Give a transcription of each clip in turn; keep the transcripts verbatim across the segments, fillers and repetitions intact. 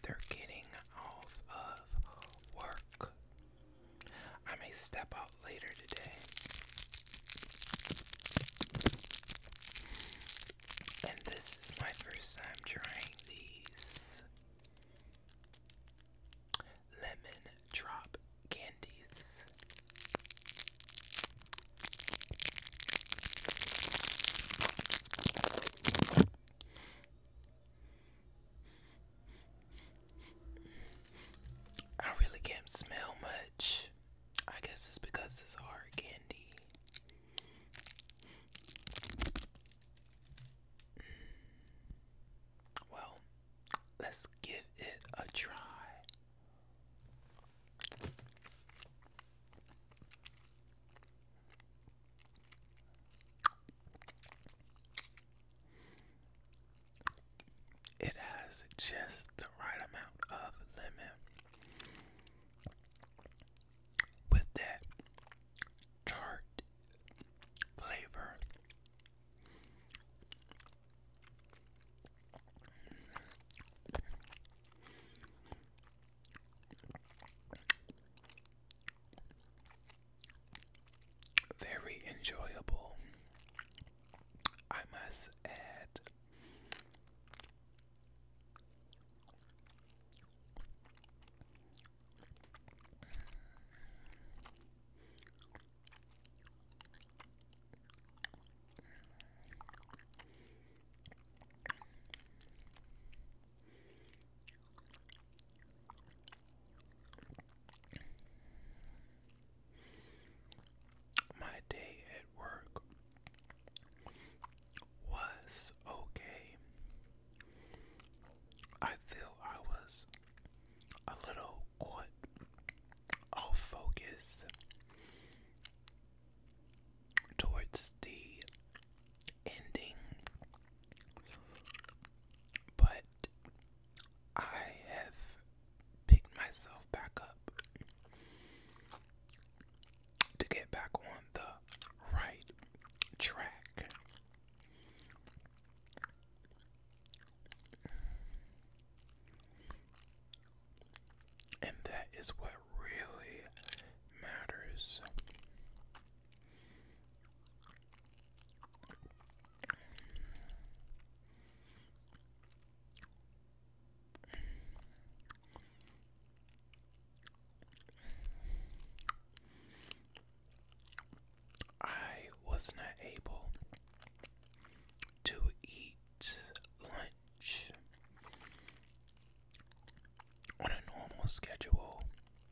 after getting off of work. I may step out later today. And this is my first time trying these lemon drop candies. I really can't smell much. I guess it's because it's hard candy. Well, let's give it a try. It has just the right amount of lemon with that tart flavor. Very enjoyable, I must add. My day at work was okay. I feel I was a little caught off focus towards the ending, but I have picked myself back up to get back on the right track. And that is what really matters. I was not able to eat lunch on a normal schedule,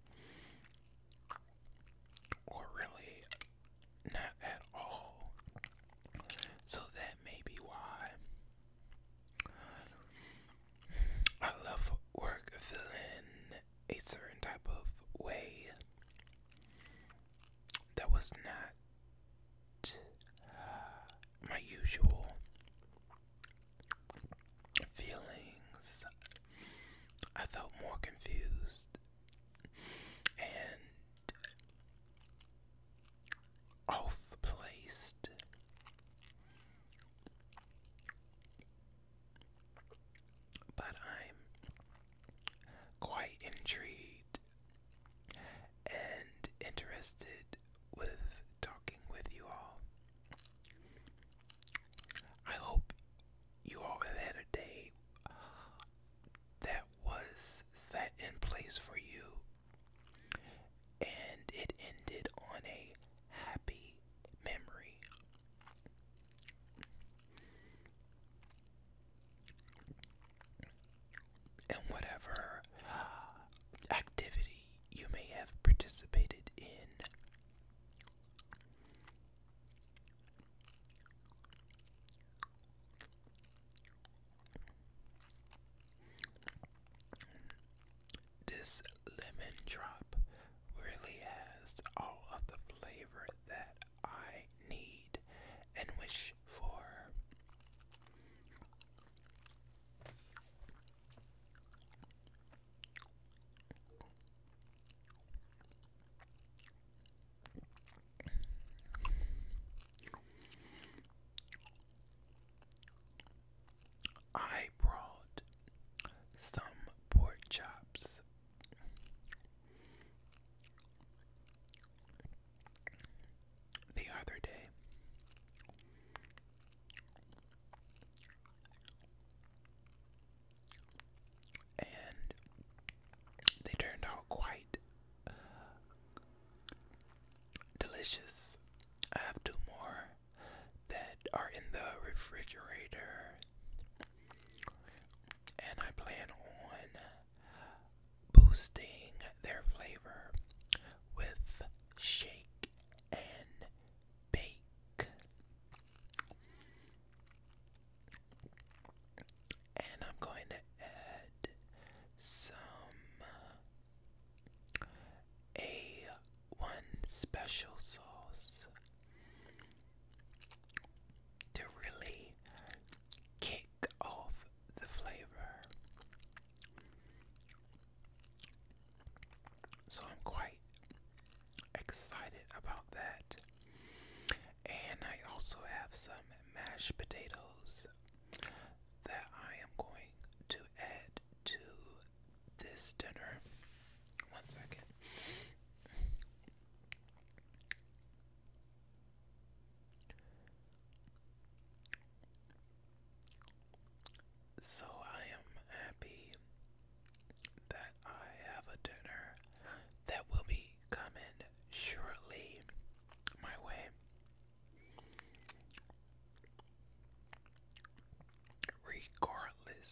or really not at all. So that may be why I left work feeling a certain type of way that was not my usual feelings. I felt more confused and off placed. But I'm quite intrigued and interested with talking with you all. I hope you all have had a day that was set in place for you and it ended on a happy memory. And whatever activity you may have participated in, this lemon drop really has all of the flavor that I need and wish for.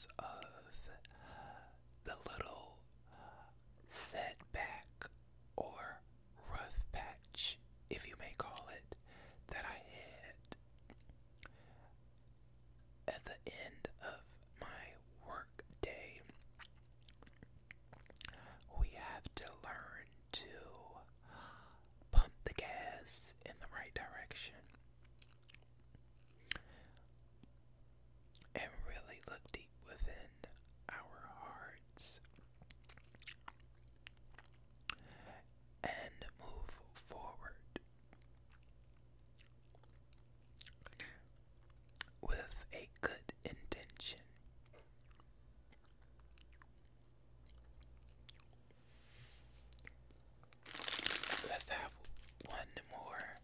because of the little setback or rough patch, if you may call it, that I had at the end of my work day. We have to learn to pump the gas in the right direction and really look deep within our hearts and move forward with a good intention. Let's have one more.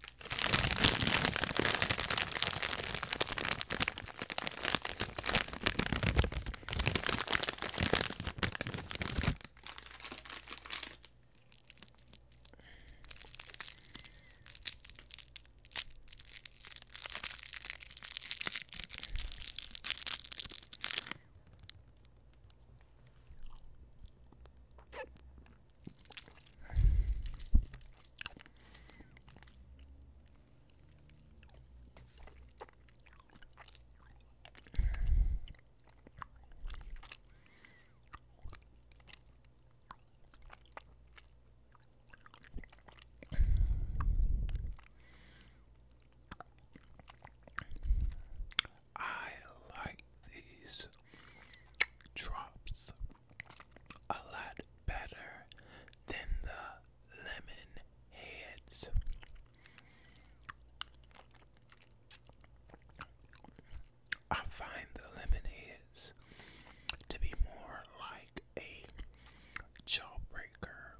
I like these drops a lot better than the lemon heads. I find the lemon heads to be more like a jawbreaker.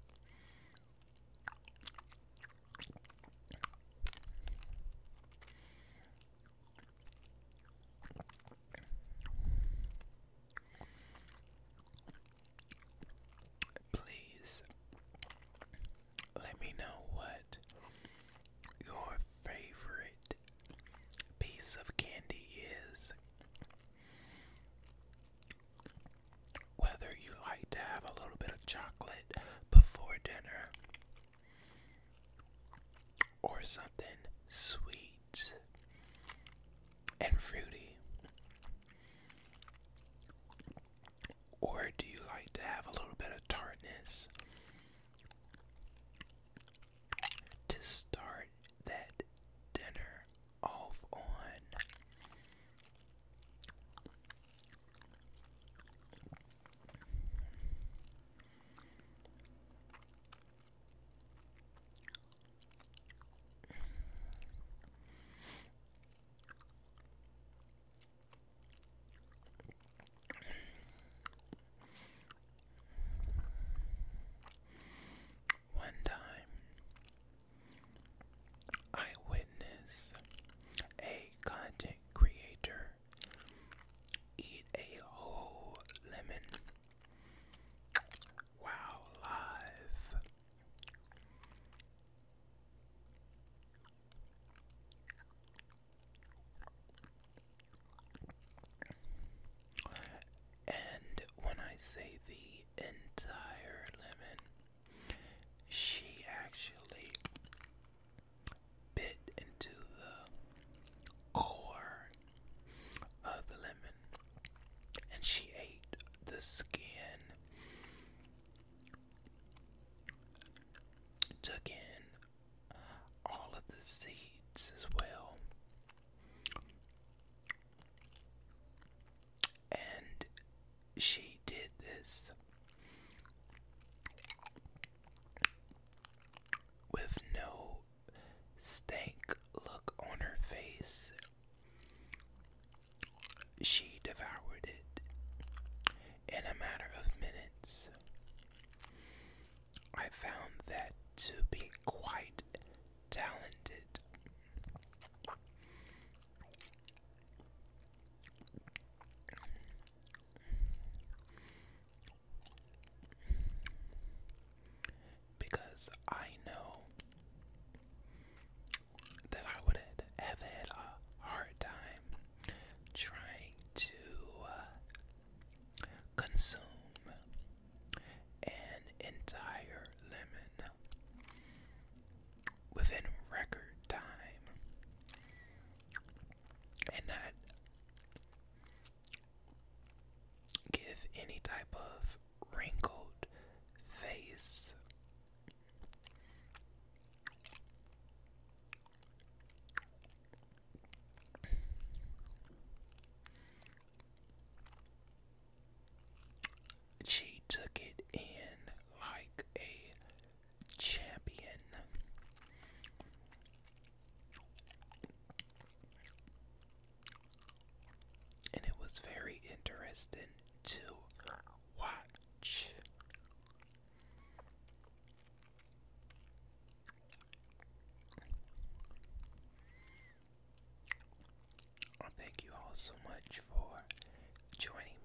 Please let me know what your favorite piece of candy is. Whether you like to have a little bit of chocolate before dinner or something sweet and fruity. Or do you like to have a little bit of tartness to start that dinner off on? One time, I witnessed a content creator eat a whole lemon while live. And when I say the entire lemon, she actually bit into the core of the lemon and she ate the skin, took in all of the seeds as well, and she did this with no stank look on her face. She devoured it in a matter of minutes. I found that to be quite talented. Because I know that I would have had a hard time trying to uh, was very interesting to watch. Thank you all so much for joining